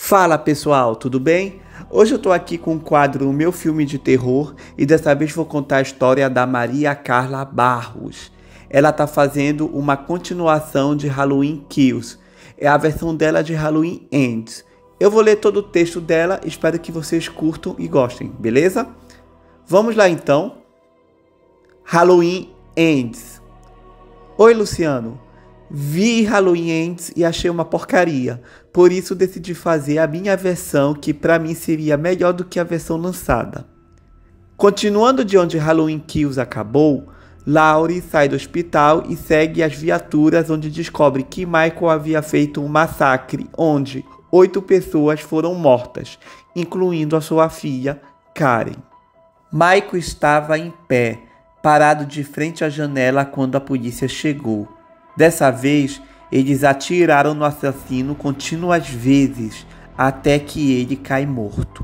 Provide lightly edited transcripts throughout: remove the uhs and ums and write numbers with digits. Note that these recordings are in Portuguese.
Fala pessoal, tudo bem? Hoje eu tô aqui com o quadro O Meu Filme de Terror e dessa vez vou contar a história da Maria Carla Barros. Ela tá fazendo uma continuação de Halloween Kills, é a versão dela de Halloween Ends. Eu vou ler todo o texto dela, espero que vocês curtam e gostem, beleza? Vamos lá então. Halloween Ends. Oi Luciano, vi Halloween Ends e achei uma porcaria, por isso decidi fazer a minha versão que para mim seria melhor do que a versão lançada. Continuando de onde Halloween Kills acabou, Laurie sai do hospital e segue as viaturas onde descobre que Michael havia feito um massacre onde 8 pessoas foram mortas, incluindo a sua filha, Karen. Michael estava em pé, parado de frente à janela quando a polícia chegou. Dessa vez, eles atiraram no assassino contínuas vezes, até que ele cai morto.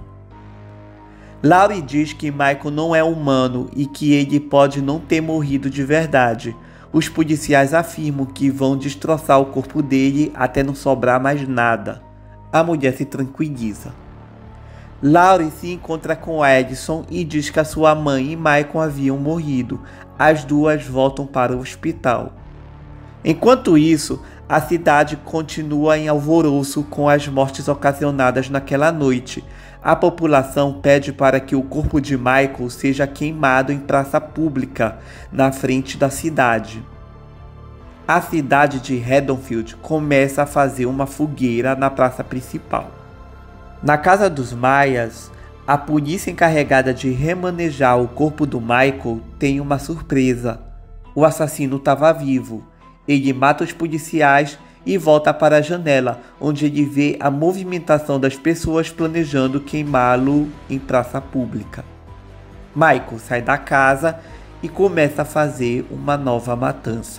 Laurie diz que Michael não é humano e que ele pode não ter morrido de verdade. Os policiais afirmam que vão destroçar o corpo dele até não sobrar mais nada. A mulher se tranquiliza. Laurie se encontra com Edison e diz que a sua mãe e Michael haviam morrido. As duas voltam para o hospital. Enquanto isso, a cidade continua em alvoroço com as mortes ocasionadas naquela noite. A população pede para que o corpo de Michael seja queimado em praça pública, na frente da cidade. A cidade de Haddonfield começa a fazer uma fogueira na praça principal. Na casa dos Myers, a polícia encarregada de remanejar o corpo do Michael tem uma surpresa. O assassino estava vivo. Ele mata os policiais e volta para a janela, onde ele vê a movimentação das pessoas planejando queimá-lo em praça pública. Michael sai da casa e começa a fazer uma nova matança.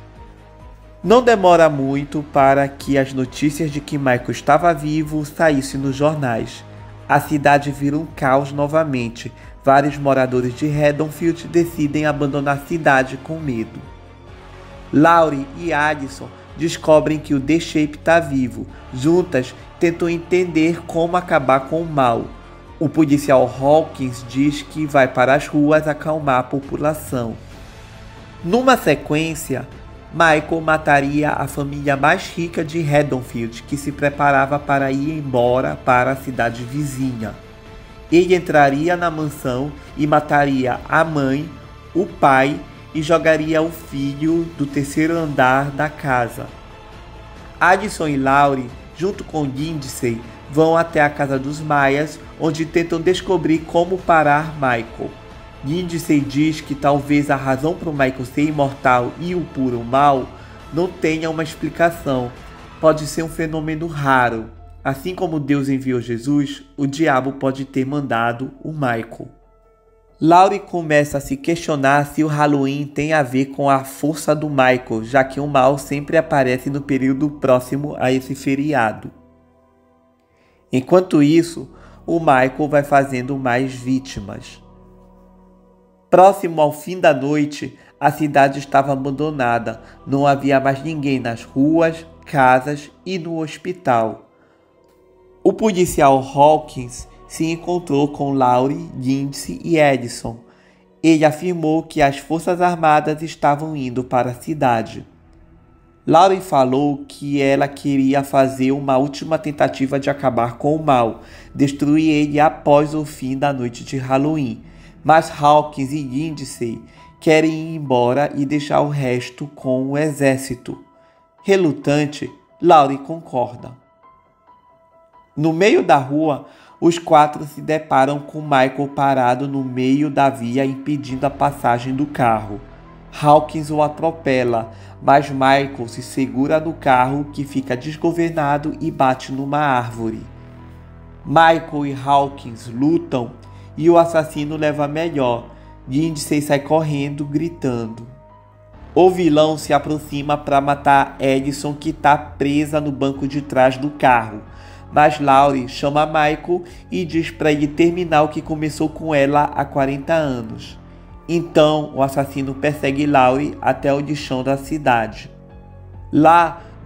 Não demora muito para que as notícias de que Michael estava vivo saíssem nos jornais. A cidade vira um caos novamente. Vários moradores de Haddonfield decidem abandonar a cidade com medo. Laurie e Addison descobrem que o The Shape está vivo. Juntas, tentam entender como acabar com o mal. O policial Hawkins diz que vai para as ruas acalmar a população. Numa sequência, Michael mataria a família mais rica de Haddonfield, que se preparava para ir embora para a cidade vizinha. Ele entraria na mansão e mataria a mãe, o pai e jogaria o filho do terceiro andar da casa. Addison e Laurie, junto com Lindsay, vão até a casa dos Myers, onde tentam descobrir como parar Michael. Lindsay diz que talvez a razão para o Michael ser imortal e o puro mal não tenha uma explicação. Pode ser um fenômeno raro. Assim como Deus enviou Jesus, o diabo pode ter mandado o Michael. Laurie começa a se questionar se o Halloween tem a ver com a força do Michael, já que o mal sempre aparece no período próximo a esse feriado. Enquanto isso, o Michael vai fazendo mais vítimas. Próximo ao fim da noite, a cidade estava abandonada, não havia mais ninguém nas ruas, casas e no hospital. O policial Hawkins se encontrou com Laurie, Lindsay e Edison. Ele afirmou que as forças armadas estavam indo para a cidade. Laurie falou que ela queria fazer uma última tentativa de acabar com o mal, destruir ele após o fim da noite de Halloween. Mas Hawkins e Lindsay querem ir embora e deixar o resto com o exército. Relutante, Laurie concorda. No meio da rua, os 4 se deparam com Michael parado no meio da via impedindo a passagem do carro. Hawkins o atropela, mas Michael se segura no carro que fica desgovernado e bate numa árvore. Michael e Hawkins lutam e o assassino leva melhor. Lindsay sai correndo, gritando. O vilão se aproxima para matar Edison, que está presa no banco de trás do carro. Mas Laurie chama Michael e diz para ele terminar o que começou com ela há 40 anos. Então o assassino persegue Laurie até o lixão da cidade. Lá,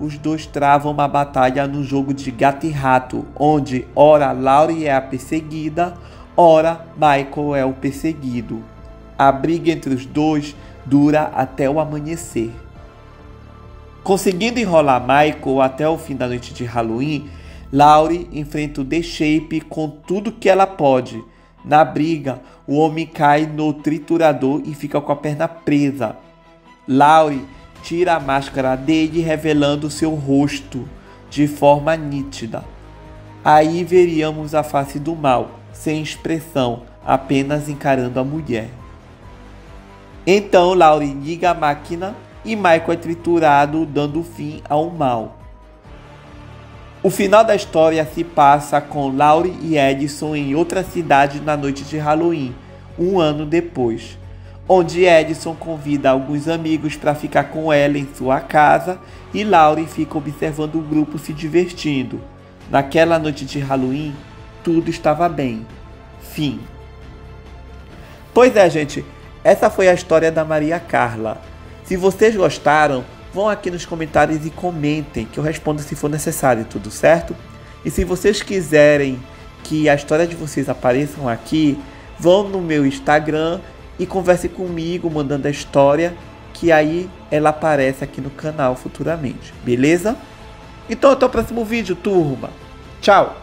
os dois travam uma batalha no jogo de gato e rato, onde ora Laurie é a perseguida, ora Michael é o perseguido. A briga entre os dois dura até o amanhecer. Conseguindo enrolar Michael até o fim da noite de Halloween, Laurie enfrenta o The Shape com tudo que ela pode. Na briga, o homem cai no triturador e fica com a perna presa. Laurie tira a máscara dele, revelando seu rosto de forma nítida. Aí veríamos a face do mal, sem expressão, apenas encarando a mulher. Então Laurie liga a máquina e Michael é triturado, dando fim ao mal. O final da história se passa com Laurie e Edison em outra cidade na noite de Halloween, um ano depois, onde Edison convida alguns amigos para ficar com ela em sua casa e Laurie fica observando o grupo se divertindo. Naquela noite de Halloween, tudo estava bem. Fim. Pois é, gente, essa foi a história da Maria Carla. Se vocês gostaram, vão aqui nos comentários e comentem, que eu respondo se for necessário, tudo certo? E se vocês quiserem que a história de vocês apareçam aqui, vão no meu Instagram e conversem comigo, mandando a história, que aí ela aparece aqui no canal futuramente, beleza? Então até o próximo vídeo, turma. Tchau!